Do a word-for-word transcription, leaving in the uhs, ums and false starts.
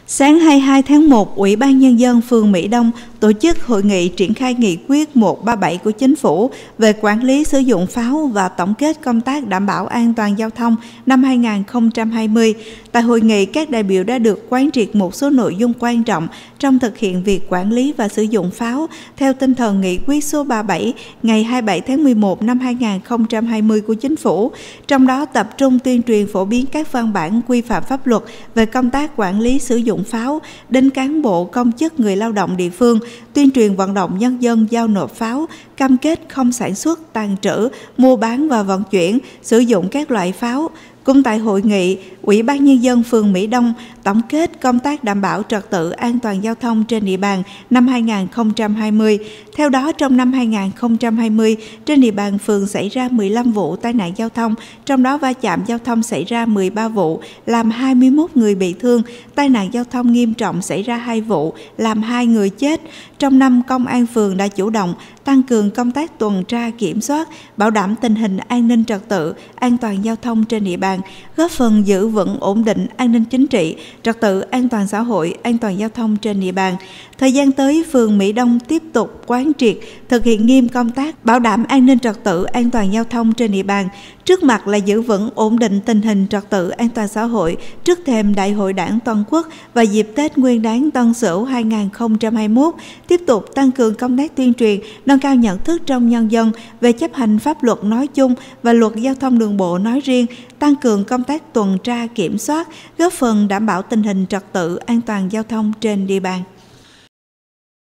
Sáng hai mươi hai tháng một, Ủy ban Nhân dân phường Mỹ Đông tổ chức hội nghị triển khai nghị quyết một trăm ba mươi bảy của Chính phủ về quản lý sử dụng pháo và tổng kết công tác đảm bảo an toàn giao thông năm hai nghìn không trăm hai mươi. Tại hội nghị, các đại biểu đã được quán triệt một số nội dung quan trọng trong thực hiện việc quản lý và sử dụng pháo theo tinh thần nghị quyết số ba mươi bảy ngày hai mươi bảy tháng mười một năm hai nghìn không trăm hai mươi của Chính phủ. Trong đó tập trung tuyên truyền phổ biến các văn bản quy phạm pháp luật về công tác quản lý sử dụng pháo đến cán bộ, công chức, người lao động địa phương, tuyên truyền vận động nhân dân giao nộp pháo, cam kết không sản xuất, tàng trữ, mua bán và vận chuyển, sử dụng các loại pháo. Cũng tại hội nghị, Ủy ban Nhân dân phường Mỹ Đông tổng kết công tác đảm bảo trật tự an toàn giao thông trên địa bàn năm hai nghìn không trăm hai mươi. Theo đó, trong năm hai nghìn không trăm hai mươi, trên địa bàn phường xảy ra mười lăm vụ tai nạn giao thông, trong đó va chạm giao thông xảy ra mười ba vụ, làm hai mươi mốt người bị thương, tai nạn giao thông nghiêm trọng xảy ra hai vụ, làm hai người chết. Trong năm, Công an phường đã chủ động tăng cường công tác tuần tra kiểm soát, bảo đảm tình hình an ninh trật tự, an toàn giao thông trên địa bàn, góp phần giữ vững ổn định an ninh chính trị, trật tự an toàn xã hội, an toàn giao thông trên địa bàn. Thời gian tới, phường Mỹ Đông tiếp tục quán triệt thực hiện nghiêm công tác bảo đảm an ninh trật tự, an toàn giao thông trên địa bàn. Trước mặt là giữ vững ổn định tình hình trật tự an toàn xã hội trước thềm Đại hội Đảng toàn quốc và dịp Tết Nguyên đán Tân Sửu hai nghìn không trăm hai mươi mốt, tiếp tục tăng cường công tác tuyên truyền, nâng cao nhận thức trong nhân dân về chấp hành pháp luật nói chung và luật giao thông đường bộ nói riêng, tăng cường công tác tuần tra kiểm soát, góp phần đảm bảo tình hình trật tự an toàn giao thông trên địa bàn.